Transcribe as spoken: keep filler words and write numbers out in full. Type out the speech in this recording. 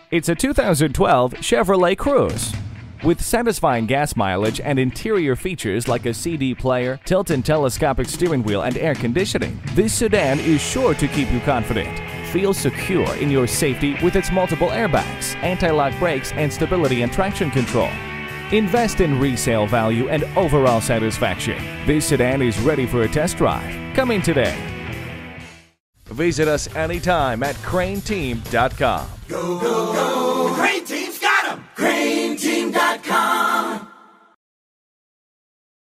It's a two thousand twelve Chevrolet Cruze. With satisfying gas mileage and interior features like a C D player, tilt and telescopic steering wheel, and air conditioning, this sedan is sure to keep you confident. Feel secure in your safety with its multiple airbags, anti-lock brakes, and stability and traction control. Invest in resale value and overall satisfaction. This sedan is ready for a test drive. Come in today. Visit us anytime at crain team dot com. Go, go, go!